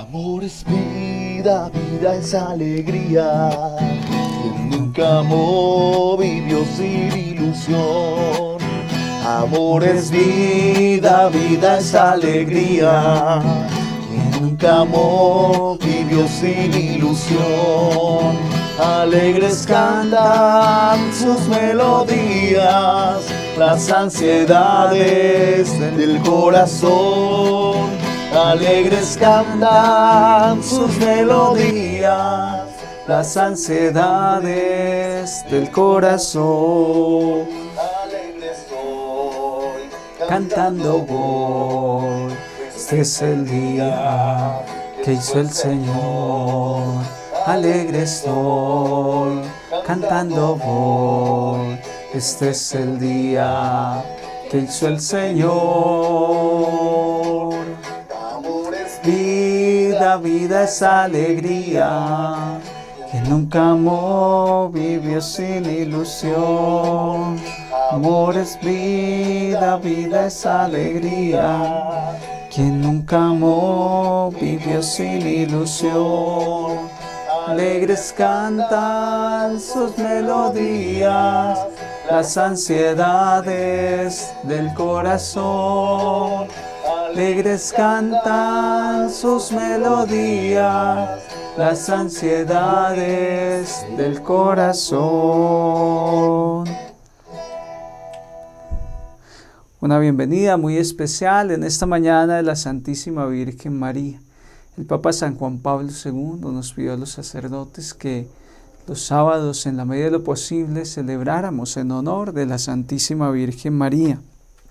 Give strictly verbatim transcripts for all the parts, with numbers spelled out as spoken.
Amor es vida, vida es alegría. Quien nunca amó vivió sin ilusión. Amor es vida, vida es alegría. Quien nunca amó vivió sin ilusión. Alegres cantan sus melodías, las ansiedades del corazón. Alegres cantan sus melodías, las ansiedades del corazón. Alegre estoy, cantando voy. Este es el día que hizo el Señor. Alegre estoy, cantando voy. Este es el día que hizo el Señor. Vida, vida es alegría. Quien nunca amó vivió sin ilusión. Amor es vida, vida es alegría. Quien nunca amó vivió sin ilusión. Alegres cantan sus melodías, las ansiedades del corazón. Alegres cantan sus melodías, las ansiedades del corazón. Una bienvenida muy especial en esta mañana de la Santísima Virgen María. El Papa San Juan Pablo segundo nos pidió a los sacerdotes que los sábados, en la medida de lo posible, celebráramos en honor de la Santísima Virgen María.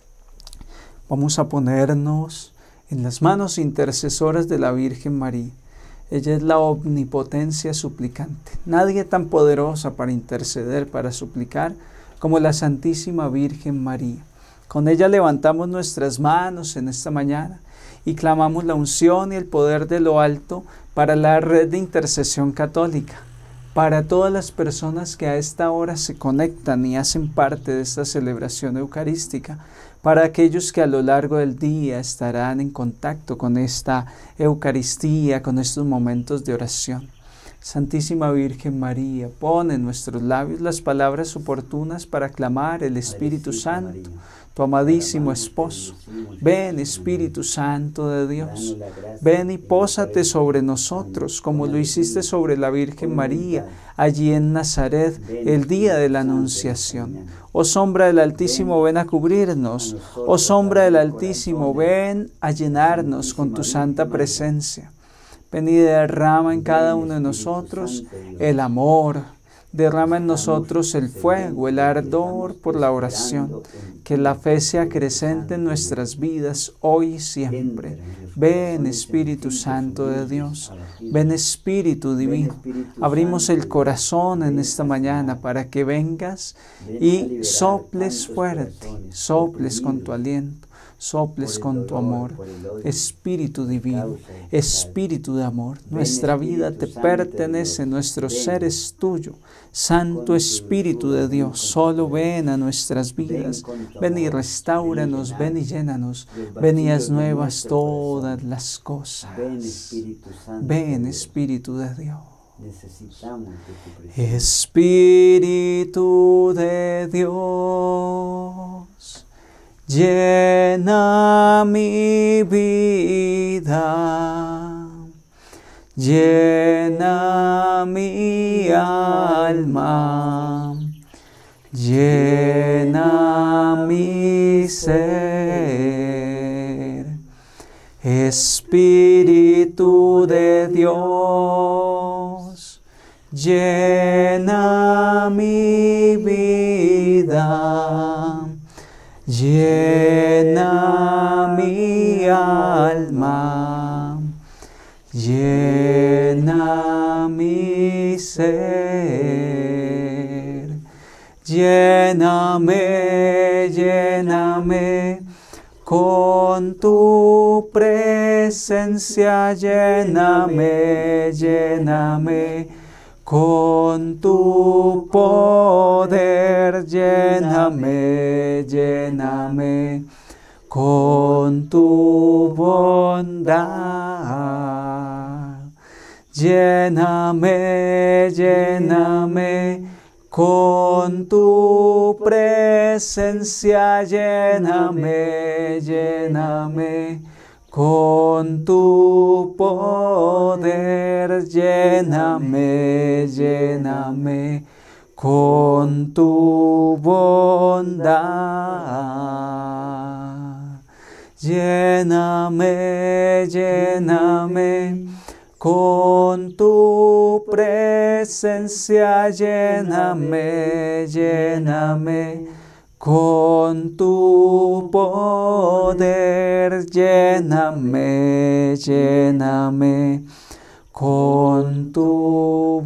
Vamos a ponernos en las manos intercesoras de la Virgen María. Ella es la omnipotencia suplicante. Nadie tan poderosa para interceder, para suplicar, como la Santísima Virgen María. Con ella levantamos nuestras manos en esta mañana y clamamos la unción y el poder de lo alto para la red de intercesión católica, para todas las personas que a esta hora se conectan y hacen parte de esta celebración eucarística, para aquellos que a lo largo del día estarán en contacto con esta Eucaristía, con estos momentos de oración. Santísima Virgen María, pon en nuestros labios las palabras oportunas para clamar el Espíritu Santo, tu amadísimo esposo. Ven, Espíritu Santo de Dios, ven y pósate sobre nosotros, como lo hiciste sobre la Virgen María, allí en Nazaret, el día de la Anunciación. Oh sombra del Altísimo, ven a cubrirnos. Oh sombra del Altísimo, ven a llenarnos con tu santa presencia. Ven y derrama en cada uno de nosotros el amor, derrama en nosotros el fuego, el ardor por la oración, que la fe se acrecente en nuestras vidas hoy y siempre. Ven, Espíritu Santo de Dios, ven, Espíritu Divino. Abrimos el corazón en esta mañana para que vengas y soples fuerte, soples con tu aliento, soples con tu amor. Espíritu Divino, Espíritu de amor, nuestra vida te pertenece, nuestro ser es tuyo. Santo Espíritu de Dios, solo ven a nuestras vidas, ven y restáuranos, ven y llénanos, ven y haz nuevas todas las cosas. Ven, Espíritu de Dios. Espíritu de Dios, llena mi vida, llena mi alma, llena mi ser. Espíritu de Dios, llena mi vida, llena mi alma, llena mi ser. Lléname, lléname con tu presencia, lléname, lléname con tu poder, lléname, lléname con tu bondad. Lléname, lléname con tu presencia, lléname, lléname con tu poder, lléname, lléname con tu bondad. Lléname, lléname con tu presencia, lléname, lléname con tu poder, lléname, lléname con tu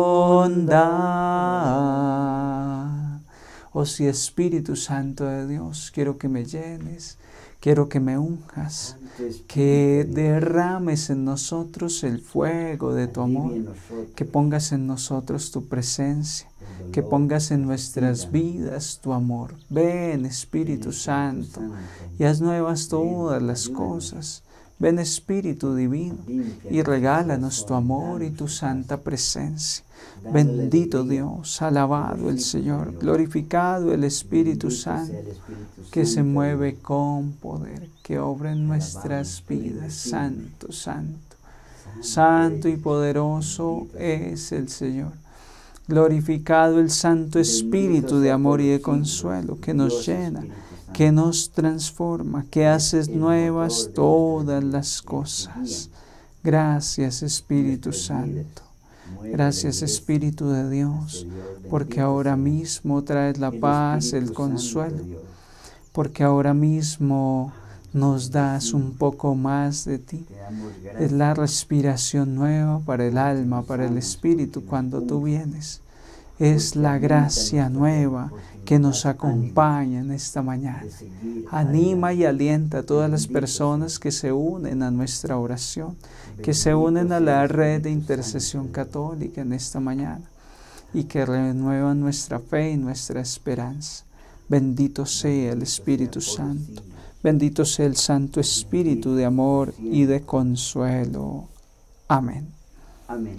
bondad. Oh sí, Espíritu Santo de Dios, quiero que me llenes, quiero que me unjas, que derrames en nosotros el fuego de tu amor, que pongas en nosotros tu presencia, que pongas en nuestras vidas tu amor. Ven, Espíritu Santo, y haz nuevas todas las cosas. Ven, Espíritu Divino, y regálanos tu amor y tu santa presencia. Bendito Dios, alabado el Señor, glorificado el Espíritu Santo, que se mueve con poder, que obra en nuestras vidas. Santo, santo, santo y poderoso es el Señor. Glorificado el Santo Espíritu de amor y de consuelo, que nos llena, que nos transforma, que haces nuevas todas las cosas. Gracias, Espíritu Santo. Gracias, Espíritu de Dios, porque ahora mismo traes la paz, el consuelo, porque ahora mismo nos das un poco más de ti. Es la respiración nueva para el alma, para el espíritu cuando tú vienes. Es la gracia nueva que nos acompaña en esta mañana. Anima y alienta a todas las personas que se unen a nuestra oración, que se unen a la red de intercesión católica en esta mañana y que renuevan nuestra fe y nuestra esperanza. Bendito sea el Espíritu Santo. Bendito sea el Santo Espíritu de amor y de consuelo. Amén. Amén.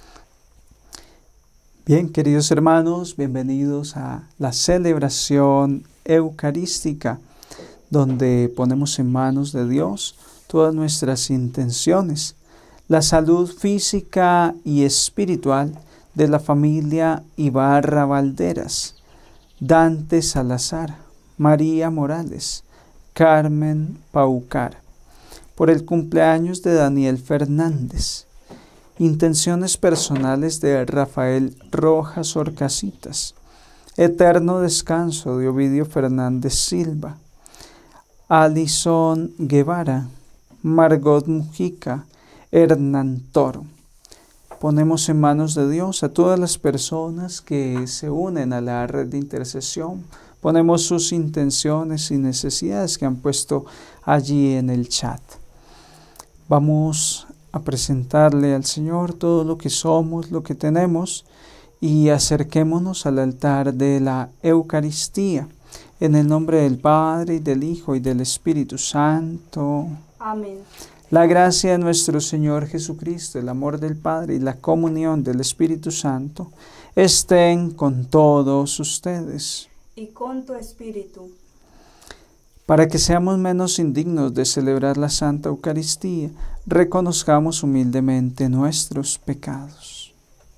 Bien, queridos hermanos, bienvenidos a la celebración eucarística, donde ponemos en manos de Dios todas nuestras intenciones, la salud física y espiritual de la familia Ibarra Valderas, Dante Salazar, María Morales, Carmen Paucar, por el cumpleaños de Daniel Fernández. Intenciones personales de Rafael Rojas Orcasitas. Eterno descanso de Ovidio Fernández Silva. Alison Guevara. Margot Mujica. Hernán Toro. Ponemos en manos de Dios a todas las personas que se unen a la red de intercesión. Ponemos sus intenciones y necesidades que han puesto allí en el chat. Vamos a presentarle al Señor todo lo que somos, lo que tenemos, y acerquémonos al altar de la Eucaristía, en el nombre del Padre, y del Hijo, y del Espíritu Santo. Amén. La gracia de nuestro Señor Jesucristo, el amor del Padre y la comunión del Espíritu Santo estén con todos ustedes. Y con tu espíritu. Para que seamos menos indignos de celebrar la Santa Eucaristía, reconozcamos humildemente nuestros pecados.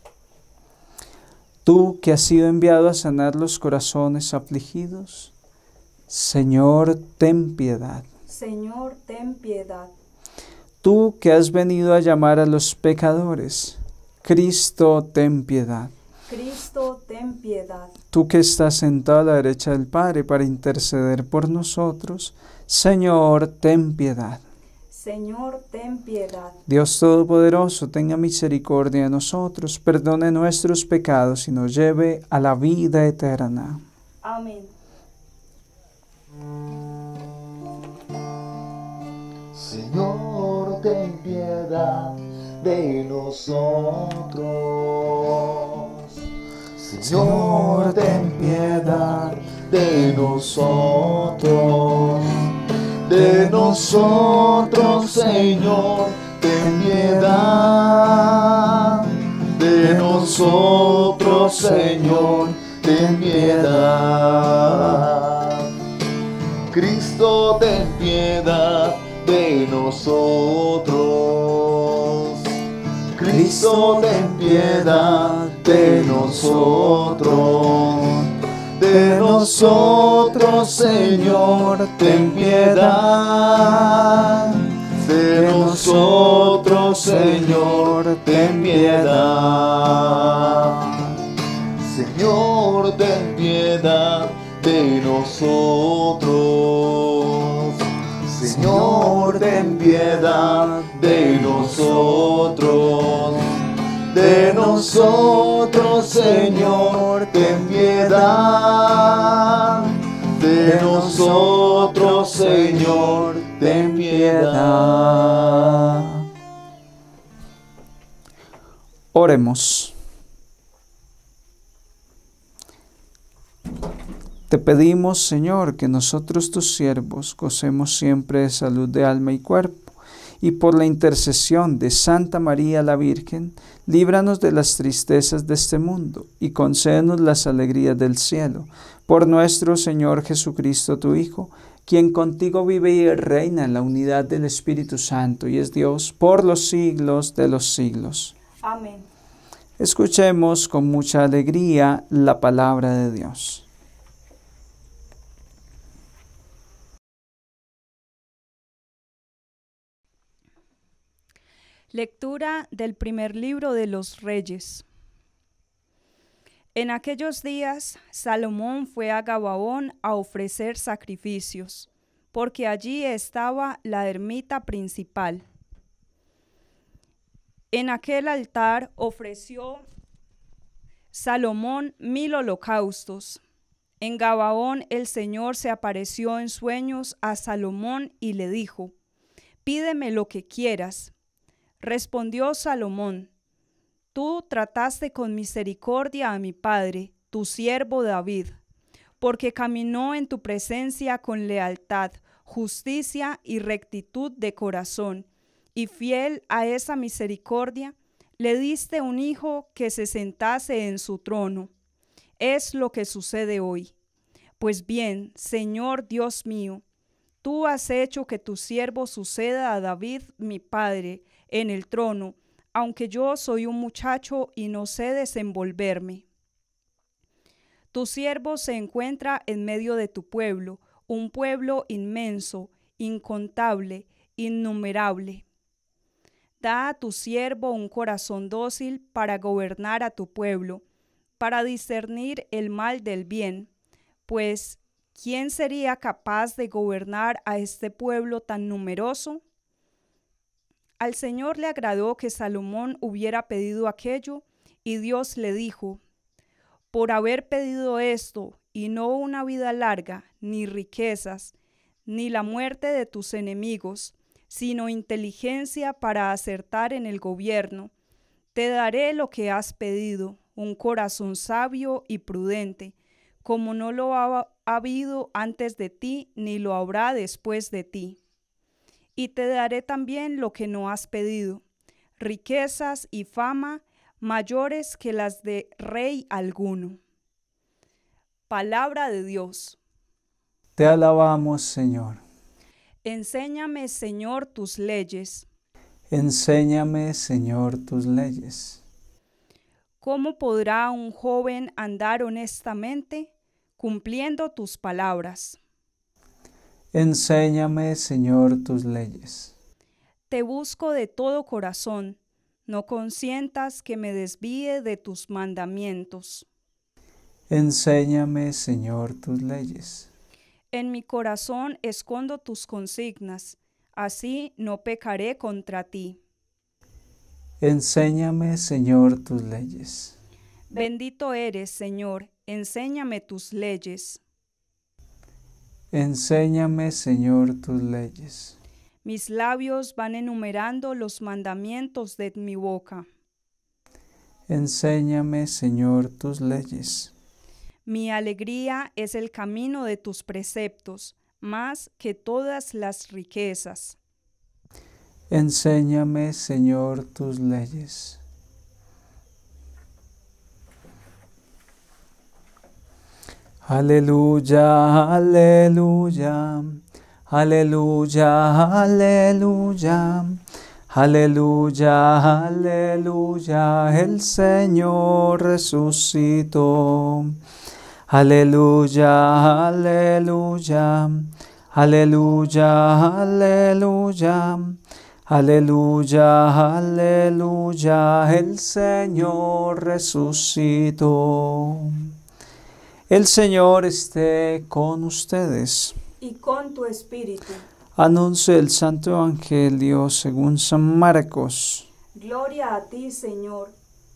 Tú que has sido enviado a sanar los corazones afligidos, Señor, ten piedad. Señor, ten piedad. Tú que has venido a llamar a los pecadores, Cristo, ten piedad. Cristo, ten piedad. Tú que estás sentado a la derecha del Padre para interceder por nosotros, Señor, ten piedad. Señor, ten piedad. Dios Todopoderoso, tenga misericordia de nosotros, perdone nuestros pecados y nos lleve a la vida eterna. Amén. Señor, ten piedad de nosotros. Señor, ten piedad de nosotros. De nosotros, Señor, ten piedad. nosotros, Señor, ten piedad. Cristo, ten piedad de nosotros. Cristo, ten piedad de nosotros. De nosotros, Señor, ten piedad. De nosotros, Señor, ten piedad. Señor, ten piedad de nosotros. Señor, ten piedad de nosotros. De nosotros, Señor, ten piedad. De nosotros, Señor, ten piedad. Oremos. Te pedimos, Señor, que nosotros tus siervos gocemos siempre de salud de alma y cuerpo, y por la intercesión de Santa María la Virgen, líbranos de las tristezas de este mundo, y concédenos las alegrías del cielo. Por nuestro Señor Jesucristo, tu Hijo, quien contigo vive y reina en la unidad del Espíritu Santo, y es Dios por los siglos de los siglos. Amén. Escuchemos con mucha alegría la palabra de Dios. Lectura del primer libro de los Reyes. En aquellos días, Salomón fue a Gabaón a ofrecer sacrificios, porque allí estaba la ermita principal. En aquel altar ofreció Salomón mil holocaustos. En Gabaón el Señor se apareció en sueños a Salomón y le dijo: «Pídeme lo que quieras». Respondió Salomón: «Tú trataste con misericordia a mi padre, tu siervo David, porque caminó en tu presencia con lealtad, justicia y rectitud de corazón, y fiel a esa misericordia, le diste un hijo que se sentase en su trono. Es lo que sucede hoy. Pues bien, Señor Dios mío, tú has hecho que tu siervo suceda a David mi padre en el trono, aunque yo soy un muchacho y no sé desenvolverme. Tu siervo se encuentra en medio de tu pueblo, un pueblo inmenso, incontable, innumerable. Da a tu siervo un corazón dócil para gobernar a tu pueblo, para discernir el mal del bien, pues ¿quién sería capaz de gobernar a este pueblo tan numeroso? Al Señor le agradó que Salomón hubiera pedido aquello, y Dios le dijo: por haber pedido esto, y no una vida larga, ni riquezas, ni la muerte de tus enemigos, sino inteligencia para acertar en el gobierno, te daré lo que has pedido, un corazón sabio y prudente, como no lo ha habido antes de ti, ni lo habrá después de ti. Y te daré también lo que no has pedido, riquezas y fama mayores que las de rey alguno. Palabra de Dios. Te alabamos, Señor. Enséñame, Señor, tus leyes. Enséñame, Señor, tus leyes. ¿Cómo podrá un joven andar honestamente? Cumpliendo tus palabras. Enséñame, Señor, tus leyes. Te busco de todo corazón, no consientas que me desvíe de tus mandamientos. Enséñame, Señor, tus leyes. En mi corazón escondo tus consignas, así no pecaré contra ti. Enséñame, Señor, tus leyes. Bendito eres, Señor, enséñame tus leyes. Enséñame, Señor, tus leyes. Mis labios van enumerando los mandamientos de mi boca. Enséñame, Señor, tus leyes. Mi alegría es el camino de tus preceptos, más que todas las riquezas. Enséñame, Señor, tus leyes. Aleluya, aleluya, aleluya, aleluya, aleluya, aleluya, el Señor resucitó. Aleluya, aleluya, aleluya, aleluya, aleluya, aleluya, el Señor resucitó. El Señor esté con ustedes. Y con tu espíritu. Anuncio el Santo Evangelio según San Marcos. Gloria a ti, Señor.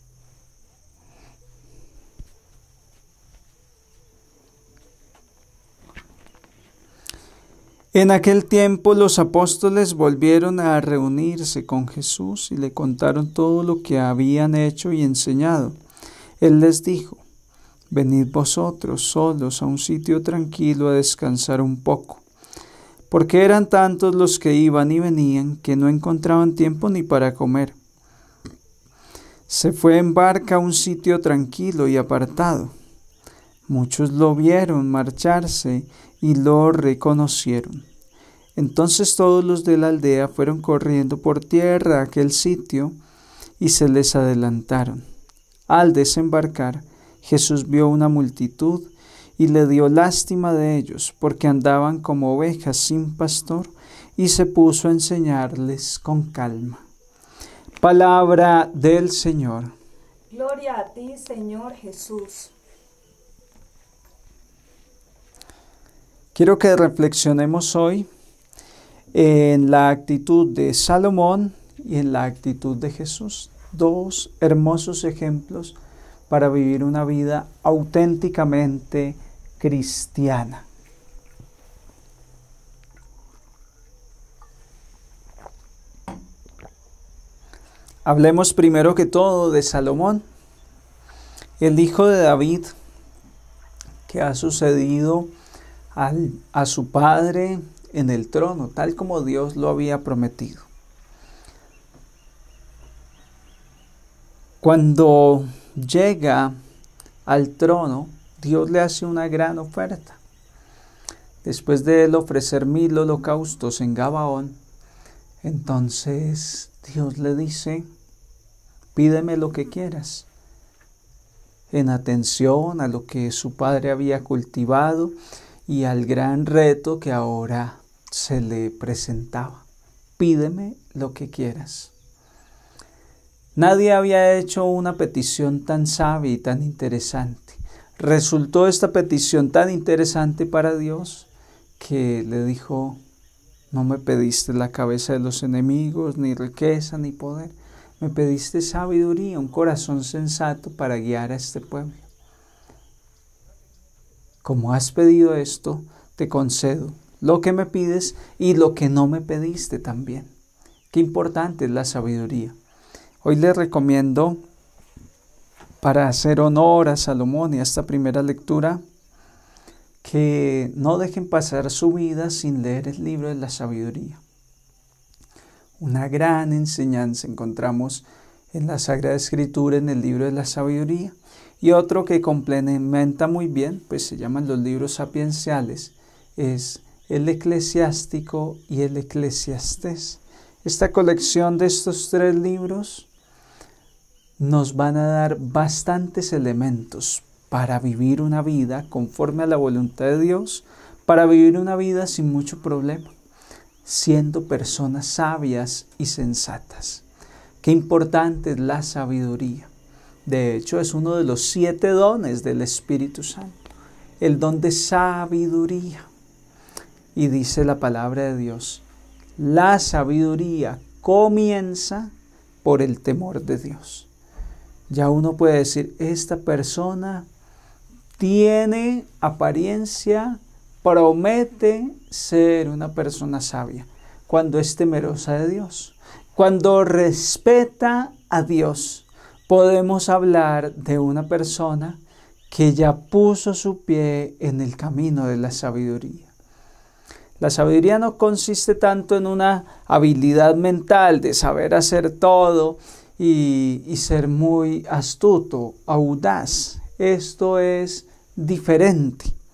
En aquel tiempo los apóstoles volvieron a reunirse con Jesús y le contaron todo lo que habían hecho y enseñado. Él les dijo: venid vosotros solos a un sitio tranquilo a descansar un poco, porque eran tantos los que iban y venían que no encontraban tiempo ni para comer. Se fue en barca a un sitio tranquilo y apartado. Muchos lo vieron marcharse y lo reconocieron. Entonces todos los de la aldea fueron corriendo por tierra a aquel sitio y se les adelantaron. Al desembarcar, Jesús vio una multitud y le dio lástima de ellos, porque andaban como ovejas sin pastor, y se puso a enseñarles con calma. Palabra del Señor. Gloria a ti, Señor Jesús. Quiero que reflexionemos hoy en la actitud de Salomón y en la actitud de Jesús. Dos hermosos ejemplos para vivir una vida auténticamente cristiana. Hablemos primero que todo de Salomón, el hijo de David, que ha sucedido al, a su padre en el trono, tal como Dios lo había prometido. Cuando llega al trono, Dios le hace una gran oferta. Después de él ofrecer mil holocaustos en Gabaón, entonces Dios le dice: pídeme lo que quieras. En atención a lo que su padre había cultivado y al gran reto que ahora se le presentaba. Pídeme lo que quieras. Nadie había hecho una petición tan sabia y tan interesante. Resultó esta petición tan interesante para Dios que le dijo: no me pediste la cabeza de los enemigos, ni riqueza, ni poder. Me pediste sabiduría, un corazón sensato para guiar a este pueblo. Como has pedido esto, te concedo lo que me pides y lo que no me pediste también. Qué importante es la sabiduría. Hoy les recomiendo, para hacer honor a Salomón y a esta primera lectura, que no dejen pasar su vida sin leer el libro de la sabiduría. Una gran enseñanza encontramos en la Sagrada Escritura, en el libro de la sabiduría, y otro que complementa muy bien, pues se llaman los libros sapienciales, es el Eclesiástico y el Eclesiastés. Esta colección de estos tres libros nos van a dar bastantes elementos para vivir una vida conforme a la voluntad de Dios, para vivir una vida sin mucho problema, siendo personas sabias y sensatas. Qué importante es la sabiduría. De hecho, es uno de los siete dones del Espíritu Santo, el don de sabiduría. Y dice la palabra de Dios: la sabiduría comienza por el temor de Dios. Ya uno puede decir: esta persona tiene apariencia, promete ser una persona sabia, cuando es temerosa de Dios, cuando respeta a Dios. Podemos hablar de una persona que ya puso su pie en el camino de la sabiduría. La sabiduría no consiste tanto en una habilidad mental de saber hacer todo y, y ser muy astuto, audaz. Esto es diferente.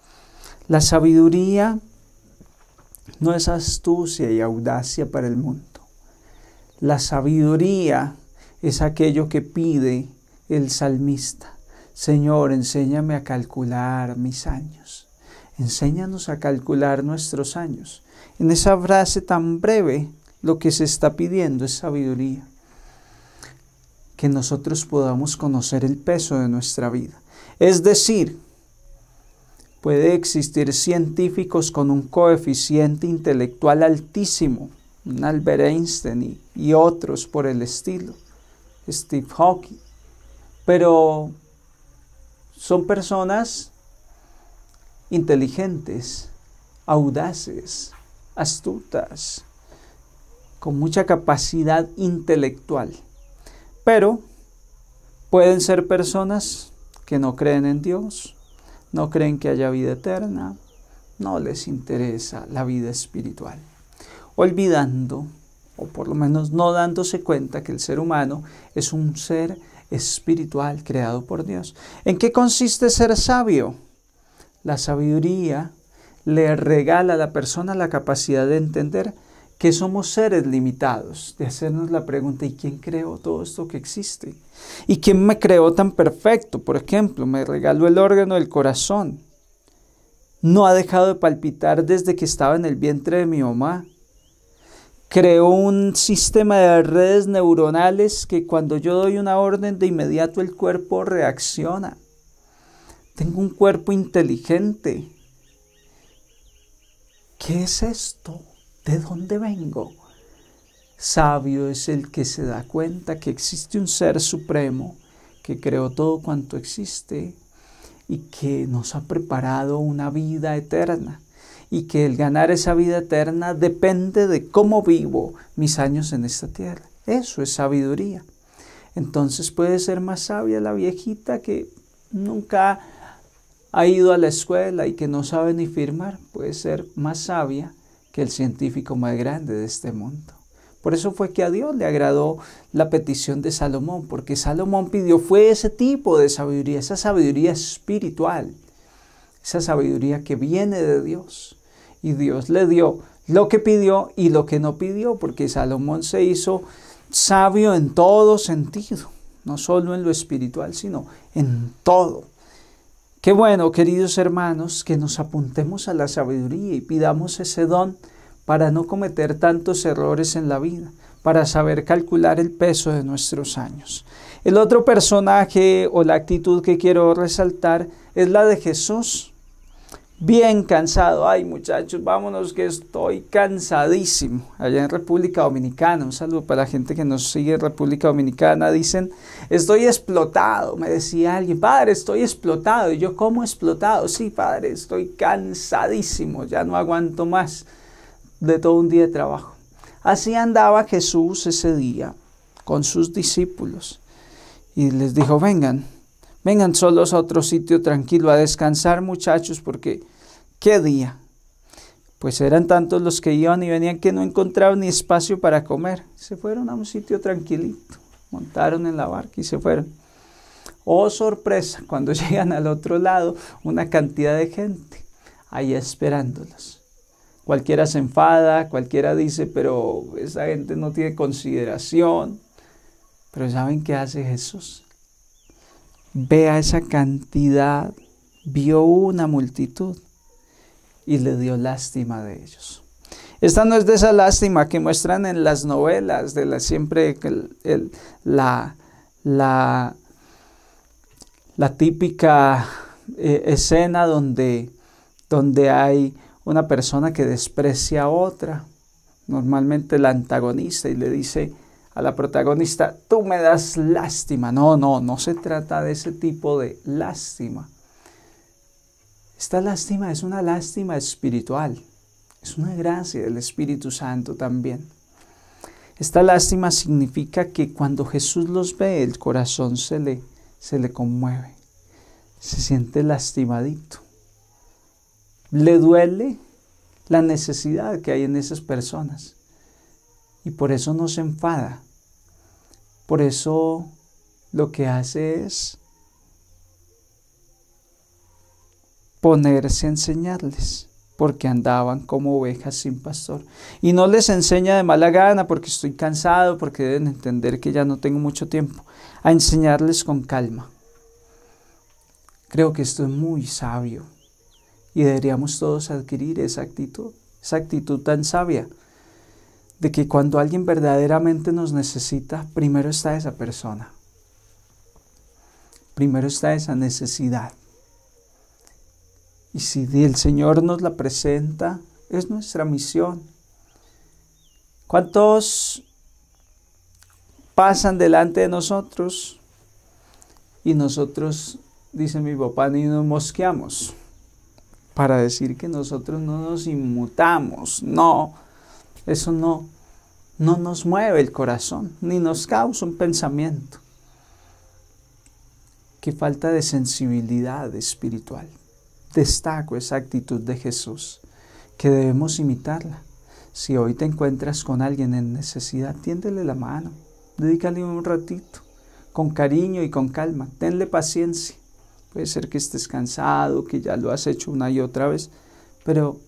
La sabiduría no es astucia y audacia para el mundo. La sabiduría es aquello que pide el salmista. Señor, enséñame a calcular mis años. Enséñanos a calcular nuestros años. En esa frase tan breve, lo que se está pidiendo es sabiduría. Que nosotros podamos conocer el peso de nuestra vida. Es decir, puede existir científicos con un coeficiente intelectual altísimo, un Albert Einstein y, y otros por el estilo, Steve Hawking, pero son personas inteligentes, audaces, astutas, con mucha capacidad intelectual, pero pueden ser personas que no creen en Dios, no creen que haya vida eterna, no les interesa la vida espiritual, olvidando, o por lo menos no dándose cuenta que el ser humano es un ser espiritual creado por Dios. ¿En qué consiste ser sabio? La sabiduría le regala a la persona la capacidad de entender que somos seres limitados, de hacernos la pregunta, ¿y quién creó todo esto que existe? ¿Y quién me creó tan perfecto? Por ejemplo, me regaló el órgano del corazón. No ha dejado de palpitar desde que estaba en el vientre de mi mamá. Creó un sistema de redes neuronales que cuando yo doy una orden de inmediato el cuerpo reacciona. Tengo un cuerpo inteligente. ¿Qué es esto? ¿De dónde vengo? Sabio es el que se da cuenta que existe un ser supremo que creó todo cuanto existe y que nos ha preparado una vida eterna y que el ganar esa vida eterna depende de cómo vivo mis años en esta tierra. Eso es sabiduría. Entonces puede ser más sabia la viejita que nunca ha ido a la escuela y que no sabe ni firmar. Puede ser más sabia que el científico más grande de este mundo. Por eso fue que a Dios le agradó la petición de Salomón, porque Salomón pidió fue ese tipo de sabiduría, esa sabiduría espiritual, esa sabiduría que viene de Dios. Y Dios le dio lo que pidió y lo que no pidió, porque Salomón se hizo sabio en todo sentido, no solo en lo espiritual, sino en todo. Qué bueno, queridos hermanos, que nos apuntemos a la sabiduría y pidamos ese don para no cometer tantos errores en la vida, para saber calcular el peso de nuestros años. El otro personaje o la actitud que quiero resaltar es la de Jesús. Bien cansado. Ay, muchachos, vámonos que estoy cansadísimo. Allá en República Dominicana, un saludo para la gente que nos sigue en República Dominicana, dicen, estoy explotado. Me decía alguien, padre, estoy explotado. Y yo, ¿cómo explotado? Sí, padre, estoy cansadísimo, ya no aguanto más de todo un día de trabajo. Así andaba Jesús ese día con sus discípulos y les dijo, vengan, vengan solos a otro sitio tranquilo a descansar, muchachos, porque ¿qué día? Pues eran tantos los que iban y venían que no encontraban ni espacio para comer. Se fueron a un sitio tranquilito, montaron en la barca y se fueron. Oh, sorpresa, cuando llegan al otro lado, una cantidad de gente ahí esperándolos. Cualquiera se enfada, cualquiera dice, pero esa gente no tiene consideración. Pero ¿saben qué hace Jesús? Ve a esa cantidad, vio una multitud y le dio lástima de ellos. Esta no es de esa lástima que muestran en las novelas, de la siempre el, el, la, la, la típica eh, escena donde, donde hay una persona que desprecia a otra, normalmente la antagonista, y le dice a la protagonista, tú me das lástima. No, no, no se trata de ese tipo de lástima. Esta lástima es una lástima espiritual, es una gracia del Espíritu Santo también. Esta lástima significa que cuando Jesús los ve, el corazón se le, se le conmueve, se siente lastimadito. Le duele la necesidad que hay en esas personas y por eso no se enfada. Por eso lo que hace es ponerse a enseñarles, porque andaban como ovejas sin pastor. Y no les enseña de mala gana, porque estoy cansado, porque deben entender que ya no tengo mucho tiempo, a enseñarles con calma. Creo que esto es muy sabio y deberíamos todos adquirir esa actitud, esa actitud tan sabia, de que cuando alguien verdaderamente nos necesita, primero está esa persona, primero está esa necesidad. Y si el Señor nos la presenta, es nuestra misión. ¿Cuántos pasan delante de nosotros y nosotros, dice mi papá, ni nos mosqueamos para decir que nosotros no nos inmutamos? No, eso no, no nos mueve el corazón, ni nos causa un pensamiento. Qué falta de sensibilidad espiritual. Destaco esa actitud de Jesús, que debemos imitarla. Si hoy te encuentras con alguien en necesidad, tiéndele la mano, dedícale un ratito, con cariño y con calma, tenle paciencia. Puede ser que estés cansado, que ya lo has hecho una y otra vez, pero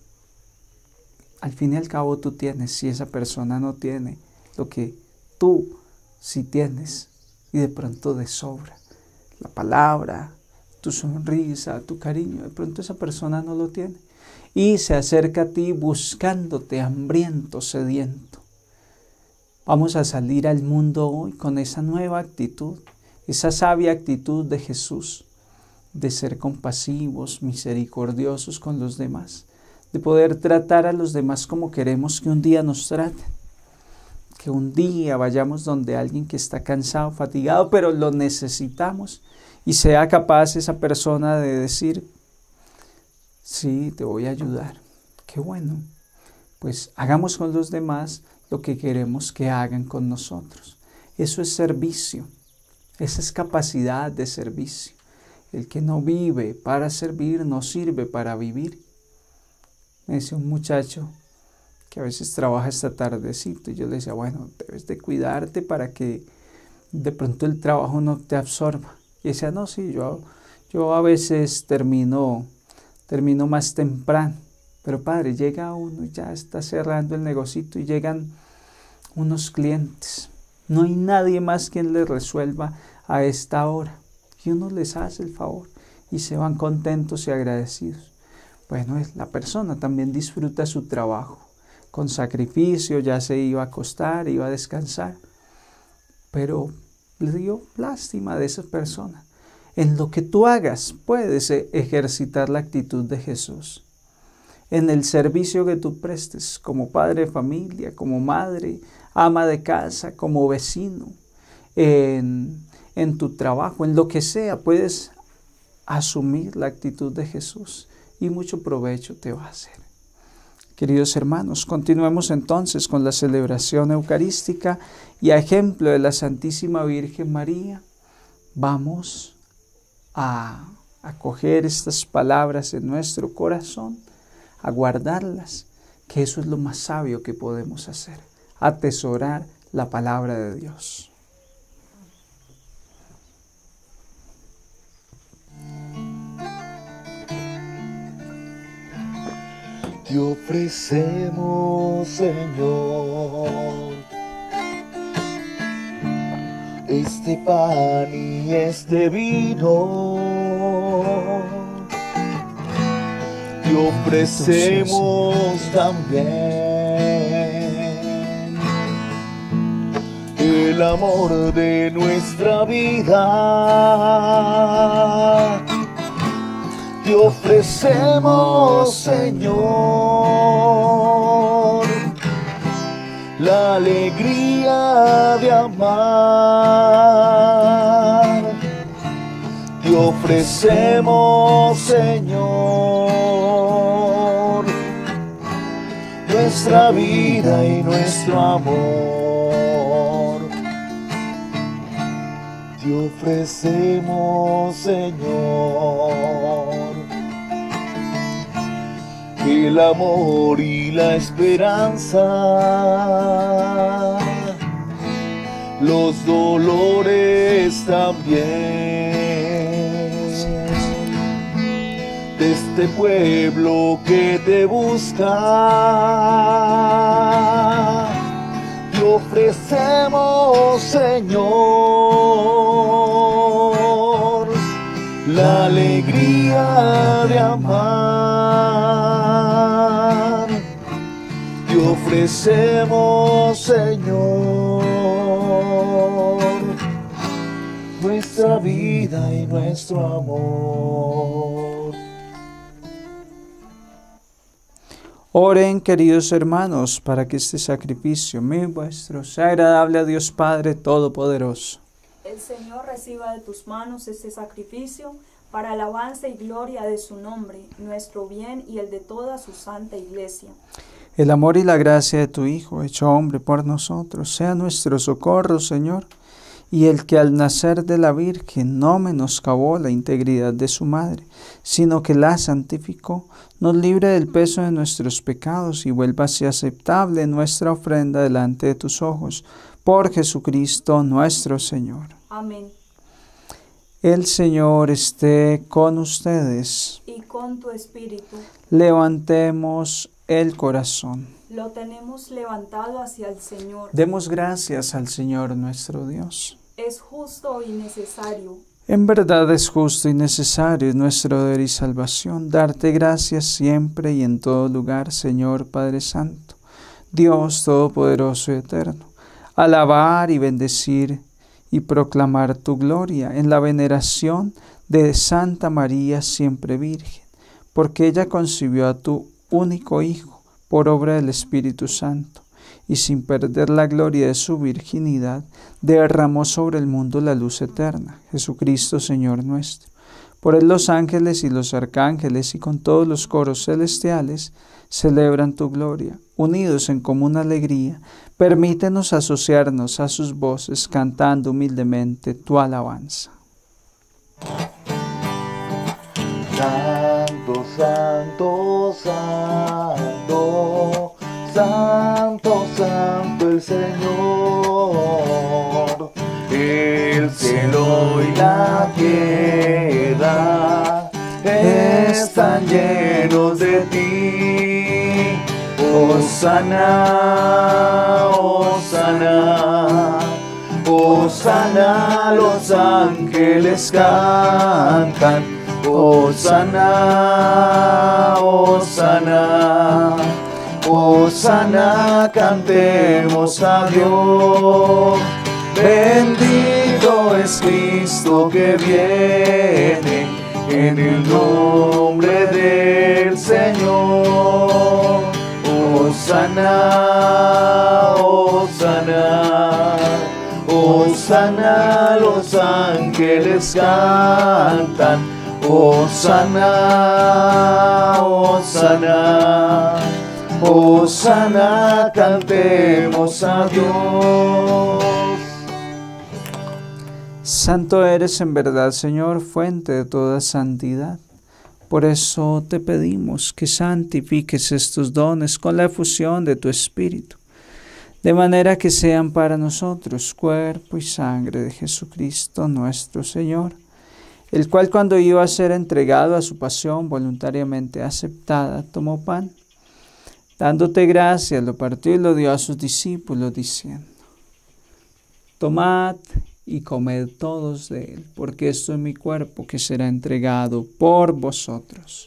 al fin y al cabo tú tienes, si esa persona no tiene lo que tú sí tienes, y de pronto de sobra, la palabra, tu sonrisa, tu cariño, de pronto esa persona no lo tiene y se acerca a ti buscándote, hambriento, sediento. Vamos a salir al mundo hoy con esa nueva actitud, esa sabia actitud de Jesús, de ser compasivos, misericordiosos con los demás, de poder tratar a los demás como queremos que un día nos traten, que un día vayamos donde alguien que está cansado, fatigado, pero lo necesitamos, y sea capaz esa persona de decir, sí, te voy a ayudar. Qué bueno. Pues hagamos con los demás lo que queremos que hagan con nosotros. Eso es servicio. Esa es capacidad de servicio. El que no vive para servir, no sirve para vivir. Me decía un muchacho que a veces trabaja hasta tardecito y yo le decía, bueno, debes de cuidarte para que de pronto el trabajo no te absorba. Y decía, no, sí, yo, yo a veces termino, termino más temprano. Pero padre, llega uno y ya está cerrando el negocito y llegan unos clientes. No hay nadie más quien les resuelva a esta hora. Y uno les hace el favor y se van contentos y agradecidos. Bueno, la persona también disfruta su trabajo. Con sacrificio ya se iba a acostar, iba a descansar. Pero le dio lástima de esa persona. En lo que tú hagas puedes ejercitar la actitud de Jesús. En el servicio que tú prestes como padre de familia, como madre, ama de casa, como vecino, en, en tu trabajo, en lo que sea, puedes asumir la actitud de Jesús y mucho provecho te va a hacer. Queridos hermanos, continuemos entonces con la celebración eucarística y a ejemplo de la Santísima Virgen María, vamos a acoger estas palabras en nuestro corazón, a guardarlas, que eso es lo más sabio que podemos hacer, atesorar la palabra de Dios. Te ofrecemos, Señor, este pan y este vino. Te ofrecemos también el amor de nuestra vida. Te ofrecemos, Señor, la alegría de amar. Te ofrecemos, Señor, nuestra vida y nuestro amor. Te ofrecemos, Señor, el amor y la esperanza, los dolores también. este pueblo que te busca. Te ofrecemos, Señor, la alegría de amar. Te ofrecemos, Señor, nuestra vida y nuestro amor. Oren, queridos hermanos, para que este sacrificio mío y vuestro sea agradable a Dios Padre Todopoderoso. El Señor reciba de tus manos este sacrificio para alabanza y gloria de su nombre, nuestro bien y el de toda su santa iglesia. El amor y la gracia de tu Hijo, hecho hombre por nosotros, sea nuestro socorro, Señor, y el que al nacer de la Virgen no menoscabó la integridad de su madre, sino que la santificó, nos libre del peso de nuestros pecados y vuelva así aceptable nuestra ofrenda delante de tus ojos, por Jesucristo nuestro Señor. Amén. El Señor esté con ustedes. Y con tu espíritu. Levantemos el corazón. Lo tenemos levantado hacia el Señor. Demos gracias al Señor nuestro Dios. Es justo y necesario. En verdad es justo y necesario, es nuestro deber y salvación, darte gracias siempre y en todo lugar, Señor Padre Santo, Dios Todopoderoso y Eterno, alabar y bendecir y proclamar tu gloria en la veneración de Santa María siempre Virgen, porque ella concibió a tu único Hijo por obra del Espíritu Santo, y sin perder la gloria de su virginidad, derramó sobre el mundo la luz eterna, Jesucristo Señor nuestro. Por él los ángeles y los arcángeles y con todos los coros celestiales celebran tu gloria. Unidos en común alegría, permítenos asociarnos a sus voces cantando humildemente tu alabanza. Santo, santo, santo, santo, santo el Señor. El cielo y la tierra están llenos de ti. Hosana, hosana, hosana, los ángeles cantan. Hosana, hosana, hosana, cantemos a Dios. Bendito es Cristo que viene en el nombre del Señor. Hosana, hosana, hosana, los ángeles cantan. Hosana, hosana, hosana, cantemos a Dios. Santo eres en verdad, Señor, fuente de toda santidad. Por eso te pedimos que santifiques estos dones con la efusión de tu Espíritu, de manera que sean para nosotros cuerpo y sangre de Jesucristo nuestro Señor, el cual cuando iba a ser entregado a su pasión voluntariamente aceptada, tomó pan. Dándote gracias, lo partió y lo dio a sus discípulos, diciendo: Tomad y comed todos de él, porque esto es mi cuerpo que será entregado por vosotros.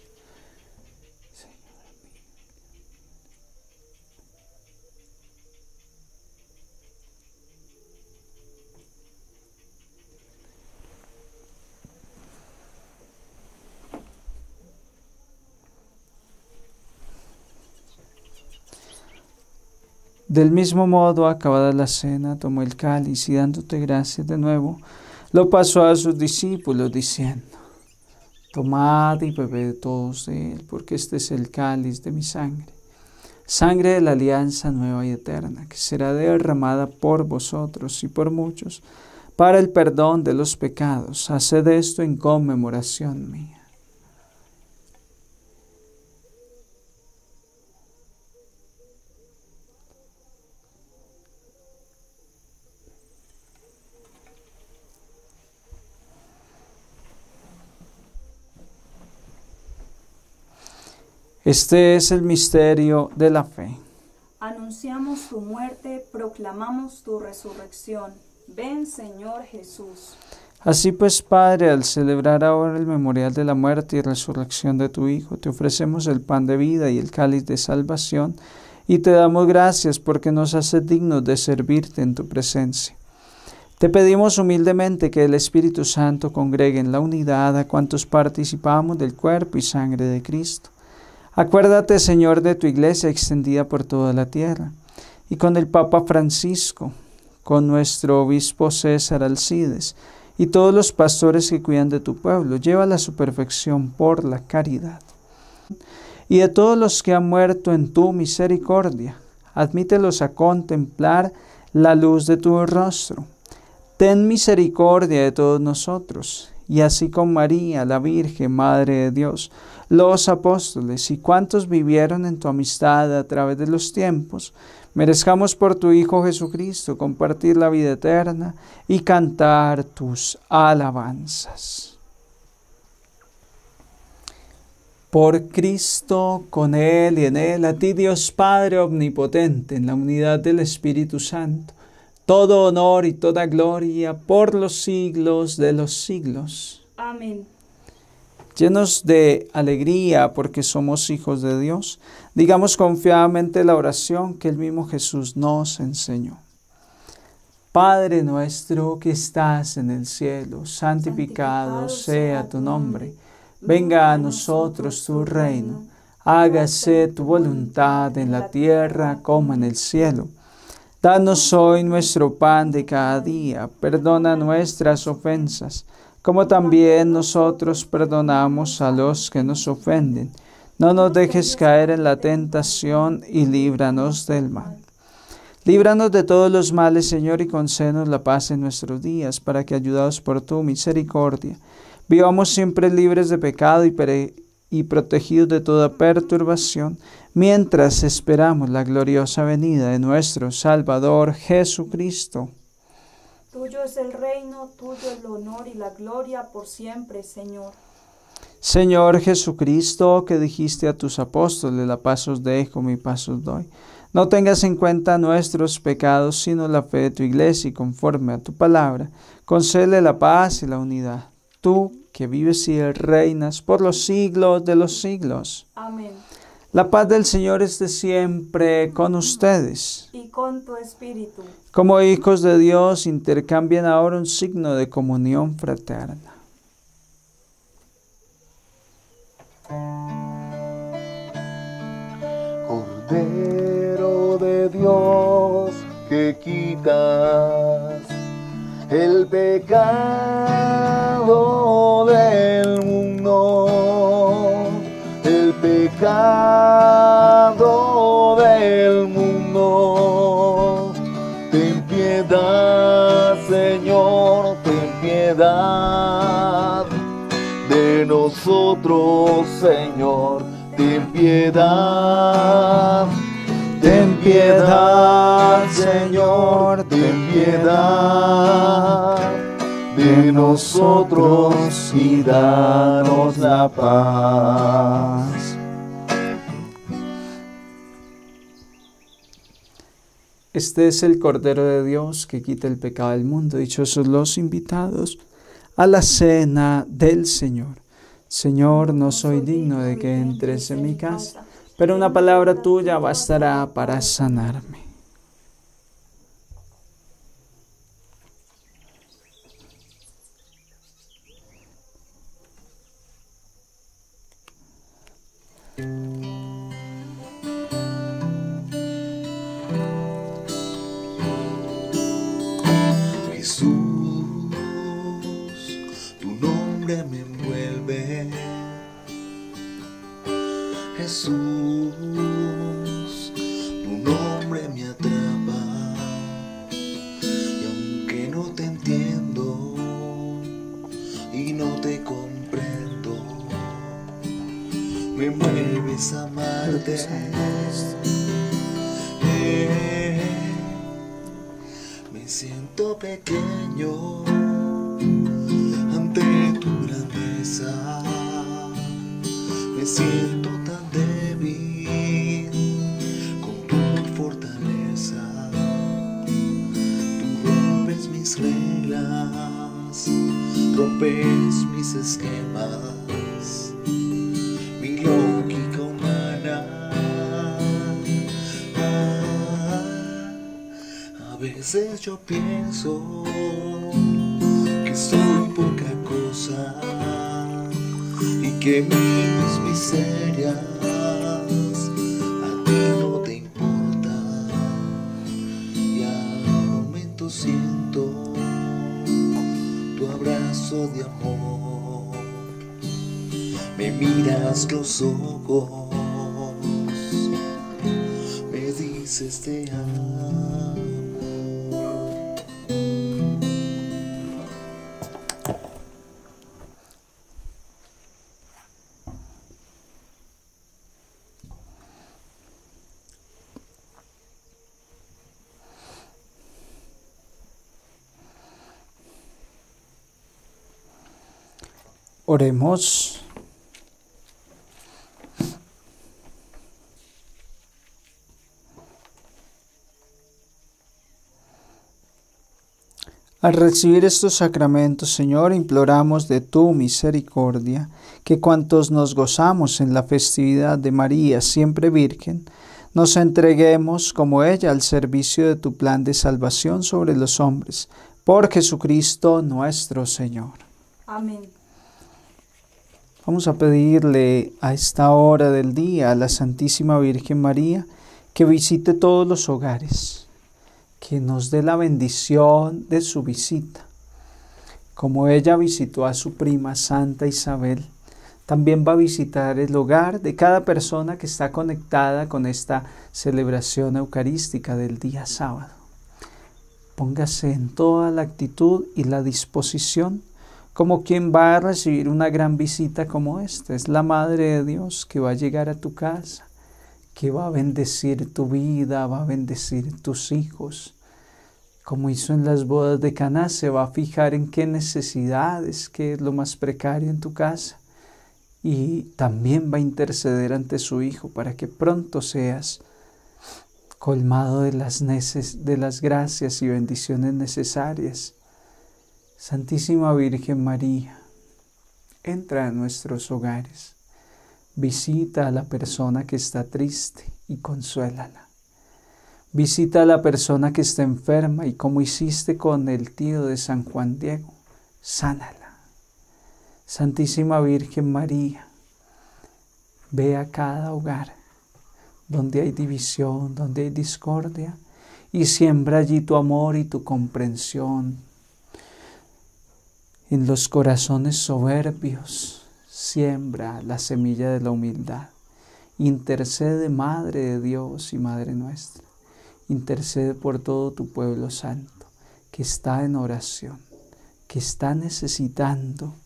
Del mismo modo, acabada la cena, tomó el cáliz y dándote gracias de nuevo, lo pasó a sus discípulos diciendo: Tomad y bebed todos de él, porque este es el cáliz de mi sangre, sangre de la alianza nueva y eterna, que será derramada por vosotros y por muchos, para el perdón de los pecados. Haced esto en conmemoración mía. Este es el misterio de la fe. Anunciamos tu muerte, proclamamos tu resurrección. Ven, Señor Jesús. Así pues, Padre, al celebrar ahora el memorial de la muerte y resurrección de tu Hijo, te ofrecemos el pan de vida y el cáliz de salvación, y te damos gracias porque nos haces dignos de servirte en tu presencia. Te pedimos humildemente que el Espíritu Santo congregue en la unidad a cuantos participamos del cuerpo y sangre de Cristo. Acuérdate, Señor, de tu Iglesia extendida por toda la tierra, y con el Papa Francisco, con nuestro obispo César Alcides, y todos los pastores que cuidan de tu pueblo, llévala a su perfección por la caridad. Y de todos los que han muerto en tu misericordia, admítelos a contemplar la luz de tu rostro. Ten misericordia de todos nosotros, y así con María, la Virgen, Madre de Dios, los apóstoles y cuantos vivieron en tu amistad a través de los tiempos, merezcamos por tu Hijo Jesucristo compartir la vida eterna y cantar tus alabanzas. Por Cristo, con Él y en Él, a ti Dios Padre Omnipotente, en la unidad del Espíritu Santo, todo honor y toda gloria por los siglos de los siglos. Amén. Llenos de alegría porque somos hijos de Dios, digamos confiadamente la oración que el mismo Jesús nos enseñó. Padre nuestro que estás en el cielo, santificado sea tu nombre. Venga a nosotros tu reino. Hágase tu voluntad en la tierra como en el cielo. Danos hoy nuestro pan de cada día. Perdona nuestras ofensas, como también nosotros perdonamos a los que nos ofenden. No nos dejes caer en la tentación y líbranos del mal. Líbranos de todos los males, Señor, y concédenos la paz en nuestros días, para que, ayudados por tu misericordia, vivamos siempre libres de pecado y, pere- y protegidos de toda perturbación, mientras esperamos la gloriosa venida de nuestro Salvador Jesucristo. Tuyo es el reino, tuyo el honor y la gloria por siempre, Señor. Señor Jesucristo, que dijiste a tus apóstoles, la paz os dejo, mi paz os doy. No tengas en cuenta nuestros pecados, sino la fe de tu Iglesia, y conforme a tu palabra, concédele la paz y la unidad. Tú, que vives y reinas por los siglos de los siglos. Amén. La paz del Señor esté siempre con ustedes. Y con tu espíritu. Como hijos de Dios, intercambien ahora un signo de comunión fraterna. Cordero de Dios, que quitas el pecado del mundo, el pecado del mundo. Ten piedad, Señor, ten piedad de nosotros, Señor, ten piedad. Ten piedad, Señor, ten piedad de nosotros y danos la paz. Este es el Cordero de Dios que quita el pecado del mundo. Dichosos los invitados a la cena del Señor. Señor, no soy digno de que entres en mi casa, pero una palabra tuya bastará para sanarme. Jesús, tu nombre me envuelve. Jesús, tu nombre me atrapa. Y aunque no te entiendo y no te comprendo, me mueves a amarte. Eh, Me siento pequeño ante tu grandeza. Me siento tan débil fuerza, tú rompes mis reglas, rompes mis esquemas, mi lógica humana. A veces yo pienso que soy poca cosa y que mis miserias a ti no te importan, y al momento siento tu abrazo de amor, me miras los ojos, me dices te amo. Oremos. Al recibir estos sacramentos, Señor, imploramos de tu misericordia que cuantos nos gozamos en la festividad de María, siempre Virgen, nos entreguemos como ella al servicio de tu plan de salvación sobre los hombres, por Jesucristo nuestro Señor. Amén. Vamos a pedirle a esta hora del día a la Santísima Virgen María que visite todos los hogares, que nos dé la bendición de su visita. Como ella visitó a su prima Santa Isabel, también va a visitar el hogar de cada persona que está conectada con esta celebración eucarística del día sábado. Póngase en toda la actitud y la disposición como quien va a recibir una gran visita como esta. Es la Madre de Dios que va a llegar a tu casa, que va a bendecir tu vida, va a bendecir tus hijos. Como hizo en las bodas de Caná, se va a fijar en qué necesidades, qué es lo más precario en tu casa. Y también va a interceder ante su Hijo para que pronto seas colmado de las, neces- de las gracias y bendiciones necesarias. Santísima Virgen María, entra en nuestros hogares, visita a la persona que está triste y consuélala. Visita a la persona que está enferma y como hiciste con el tío de San Juan Diego, sánala. Santísima Virgen María, ve a cada hogar donde hay división, donde hay discordia, y siembra allí tu amor y tu comprensión. En los corazones soberbios, siembra la semilla de la humildad. Intercede, Madre de Dios y Madre nuestra. Intercede por todo tu pueblo santo, que está en oración, que está necesitando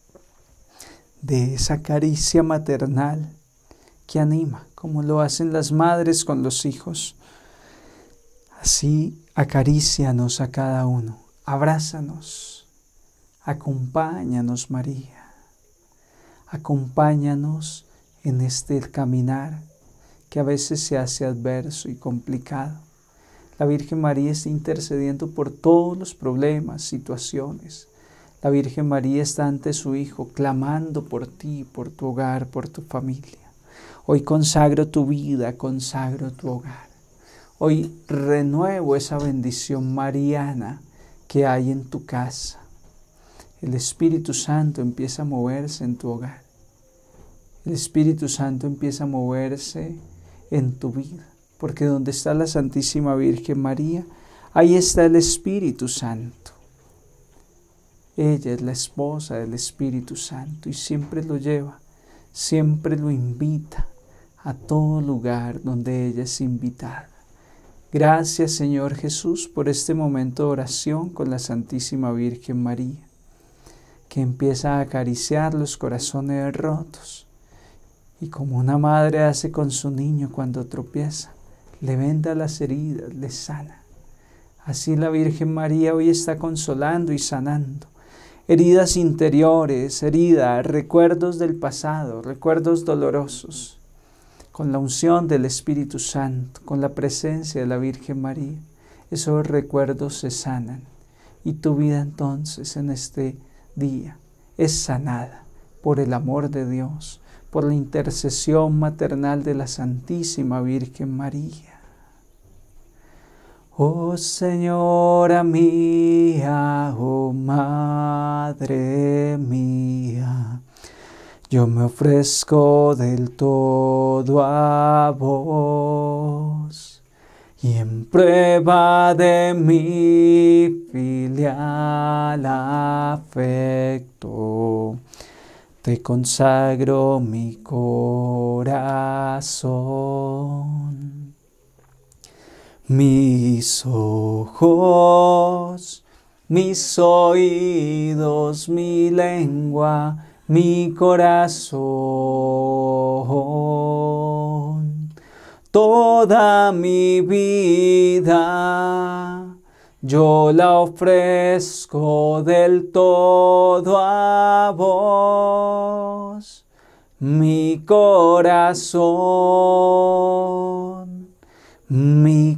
de esa caricia maternal que anima, como lo hacen las madres con los hijos. Así acarícianos a cada uno, abrázanos. Acompáñanos, María, acompáñanos en este caminar que a veces se hace adverso y complicado. La Virgen María está intercediendo por todos los problemas, situaciones. La Virgen María está ante su Hijo, clamando por ti, por tu hogar, por tu familia. Hoy consagro tu vida, consagro tu hogar. Hoy renuevo esa bendición mariana que hay en tu casa. El Espíritu Santo empieza a moverse en tu hogar. El Espíritu Santo empieza a moverse en tu vida. Porque donde está la Santísima Virgen María, ahí está el Espíritu Santo. Ella es la esposa del Espíritu Santo y siempre lo lleva, siempre lo invita a todo lugar donde ella es invitada. Gracias, Señor Jesús, por este momento de oración con la Santísima Virgen María, que empieza a acariciar los corazones rotos y como una madre hace con su niño cuando tropieza, le venda las heridas, le sana. Así la Virgen María hoy está consolando y sanando heridas interiores, heridas, recuerdos del pasado, recuerdos dolorosos. con la unción del Espíritu Santo, con la presencia de la Virgen María, esos recuerdos se sanan y tu vida entonces en este día es sanada por el amor de Dios, por la intercesión maternal de la Santísima Virgen María. Oh Señora mía, oh Madre mía, yo me ofrezco del todo a vos, y en prueba de mi filial afecto, te consagro mi corazón, mis ojos, mis oídos, mi lengua, mi corazón, toda mi vida, yo la ofrezco del todo a vos, mi corazón, mi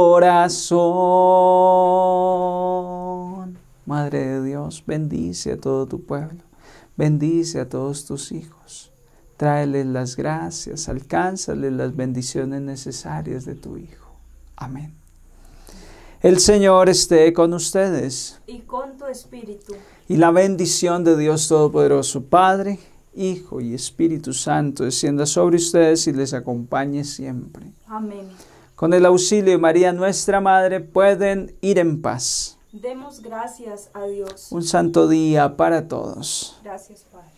corazón. Madre de Dios, bendice a todo tu pueblo. Bendice a todos tus hijos, tráeles las gracias, alcánzales las bendiciones necesarias de tu Hijo. Amén. El Señor esté con ustedes. Y con tu espíritu. Y la bendición de Dios Todopoderoso, Padre, Hijo y Espíritu Santo, descienda sobre ustedes y les acompañe siempre. Amén. Con el auxilio de María, nuestra Madre, pueden ir en paz. Demos gracias a Dios. Un santo día para todos. Gracias, Padre.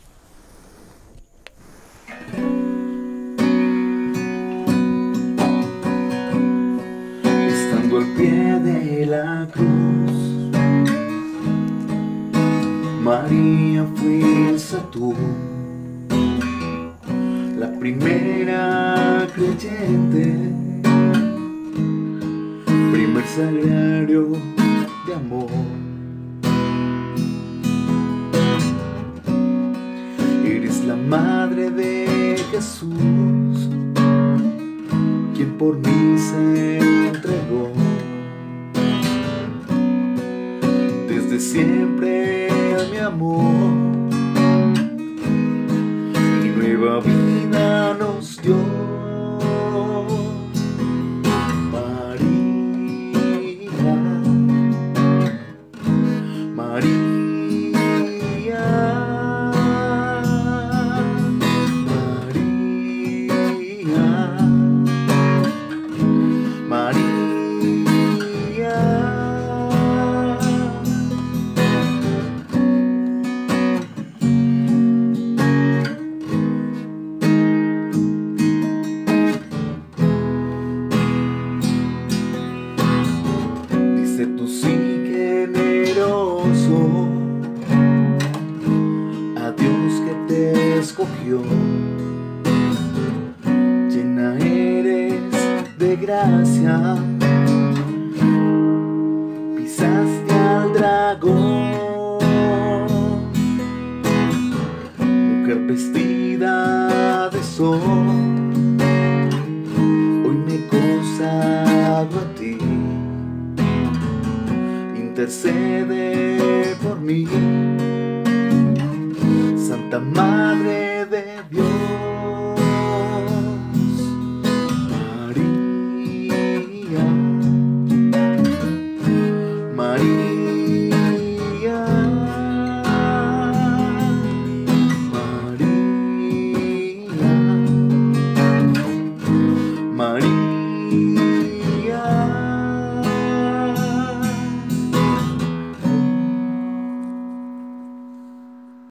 Estando al pie de la cruz, María fuiste tú, la primera creyente, primer sagrario de amor. Eres la madre de Jesús, quien por mí se entregó. Desde siempre mi amor y nueva vida nos dio. Llena eres de gracia, pisaste al dragón, mujer vestida de sol, hoy me consagro a ti, intercede por mí, Santa Madre de Dios, María, María, María, María.